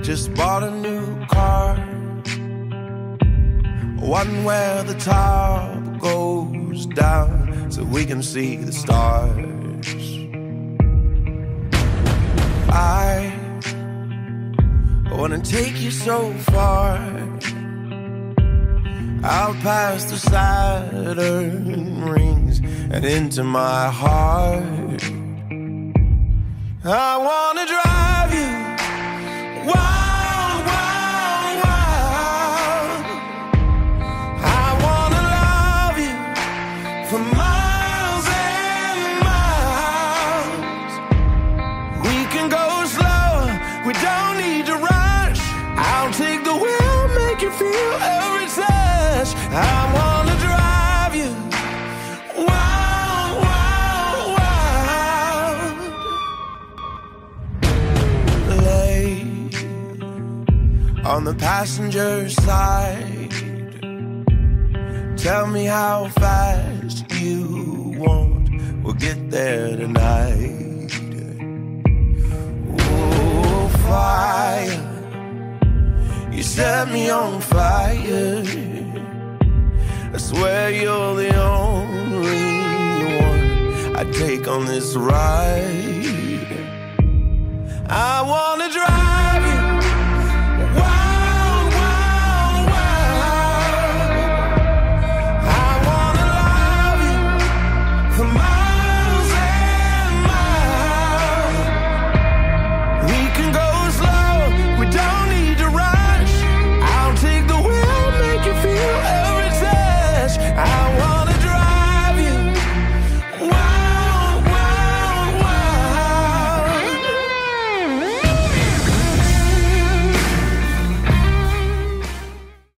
just bought a new car, one where the top goes down so we can see the stars. I wanna take you so far, out past the Saturn rings and into my heart. I wanna drive you wild, wild, wild. I wanna love you for miles and miles. We can go slow, we don't need to rush. I'll take the wheel, make you feel every touch. I wanna drive you wild, wild, wild. Lay on the passenger side, tell me how fast you want, we'll get there tonight. Oh, fire, you set me on fire. I swear you're the only one I take on this ride. I wanna drive